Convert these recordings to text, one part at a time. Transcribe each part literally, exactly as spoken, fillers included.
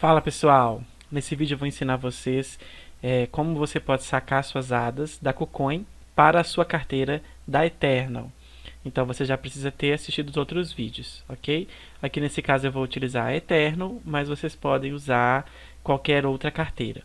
Fala pessoal, nesse vídeo eu vou ensinar vocês é, como você pode sacar suas ADAs da KuCoin para a sua carteira da Eternal. Então você já precisa ter assistido os outros vídeos, ok? Aqui nesse caso eu vou utilizar a Eternal, mas vocês podem usar qualquer outra carteira.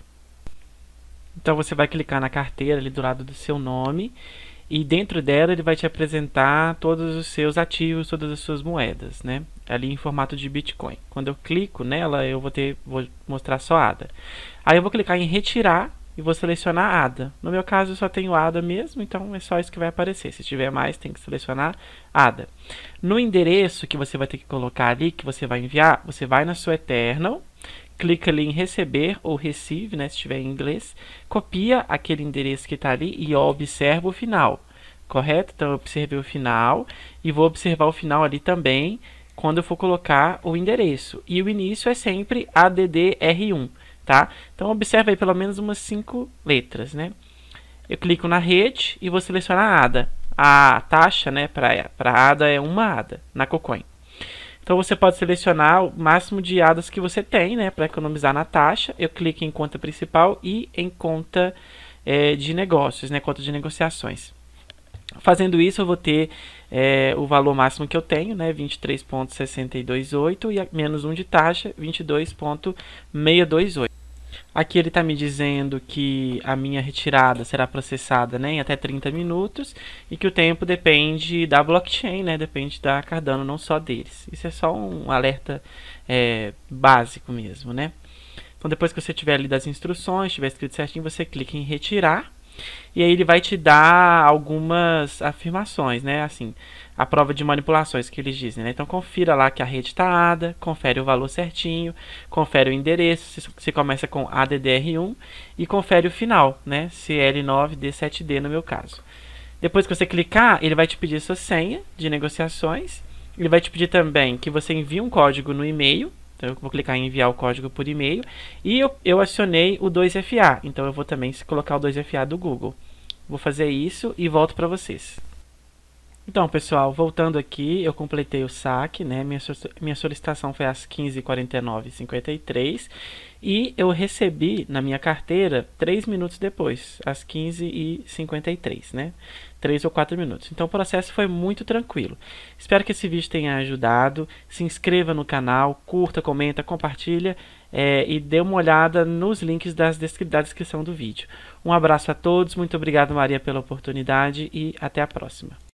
Então você vai clicar na carteira ali do lado do seu nome e dentro dela ele vai te apresentar todos os seus ativos, todas as suas moedas, né? Ali em formato de Bitcoin. Quando eu clico nela, eu vou ter, vou mostrar só A D A. Aí eu vou clicar em retirar e vou selecionar A D A. No meu caso eu só tenho A D A mesmo, então é só isso que vai aparecer. Se tiver mais, tem que selecionar A D A. No endereço que você vai ter que colocar ali, que você vai enviar, você vai na sua Eternal, clica ali em receber ou receive, né, se estiver em inglês, copia aquele endereço que está ali e observa o final, correto? Então eu observei o final e vou observar o final ali também quando eu for colocar o endereço. E o início é sempre A D D R um, tá? Então observa aí pelo menos umas cinco letras, né? Eu clico na rede e vou selecionar a A D A. A taxa, né, para a A D A é uma A D A na KuCoin. Então você pode selecionar o máximo de A D As que você tem, né, para economizar na taxa. Eu clico em conta principal e em conta é, de negócios, né, conta de negociações. Fazendo isso eu vou ter é, o valor máximo que eu tenho, né, vinte e três vírgula seiscentos e vinte e oito e menos um de taxa, vinte e dois vírgula seiscentos e vinte e oito. Aqui ele está me dizendo que a minha retirada será processada, né, em até trinta minutos e que o tempo depende da blockchain, né, depende da Cardano, não só deles. Isso é só um alerta é, básico mesmo, né? Então depois que você tiver lido as instruções, tiver escrito certinho, você clica em retirar e aí ele vai te dar algumas afirmações, né, assim, a prova de manipulações que eles dizem, né? Então confira lá que a rede está A D A, confere o valor certinho, confere o endereço, se, se começa com A D D R um e confere o final, né? C L nove D sete D no meu caso. Depois que você clicar, ele vai te pedir sua senha de negociações, ele vai te pedir também que você envie um código no e-mail. Então eu vou clicar em enviar o código por e-mail e eu, eu acionei o dois F A, então eu vou também colocar o dois F A do Google. Vou fazer isso e volto para vocês. Então, pessoal, voltando aqui, eu completei o saque, né? Minha, minha solicitação foi às quinze e quarenta e nove e cinquenta e três e eu recebi na minha carteira três minutos depois, às quinze e cinquenta e três, né? três ou quatro minutos. Então o processo foi muito tranquilo. Espero que esse vídeo tenha ajudado. Se inscreva no canal, curta, comenta, compartilha é, e dê uma olhada nos links das descri da descrição do vídeo. Um abraço a todos, muito obrigado Maria pela oportunidade e até a próxima.